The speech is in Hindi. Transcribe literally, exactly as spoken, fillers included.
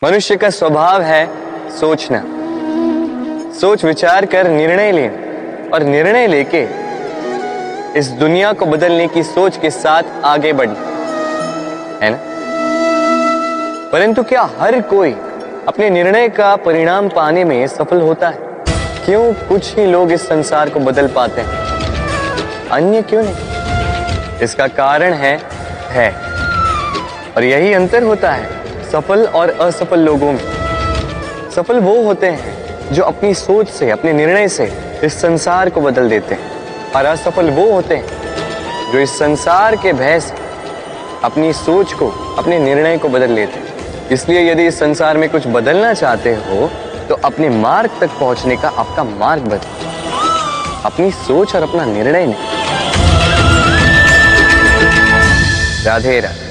मनुष्य का स्वभाव है सोचना, सोच विचार कर निर्णय लेना और निर्णय लेके इस दुनिया को बदलने की सोच के साथ आगे बढ़ना, है ना? परंतु क्या हर कोई अपने निर्णय का परिणाम पाने में सफल होता है? क्यों कुछ ही लोग इस संसार को बदल पाते हैं, अन्य क्यों नहीं? इसका कारण है है और यही अंतर होता है सफल और असफल लोगों में। सफल वो होते हैं जो अपनी सोच से, अपने निर्णय से इस संसार को बदल देते हैं, और असफल वो होते हैं जो इस संसार के भय से अपनी सोच को, अपने निर्णय को बदल लेते हैं। इसलिए यदि इस संसार में कुछ बदलना चाहते हो तो अपने मार्ग तक पहुंचने का आपका मार्ग बदलो, अपनी सोच और अपना निर्णय नहीं। राधे राधे।